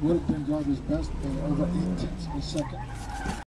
would have been driver's best by over 8 tenths of a second.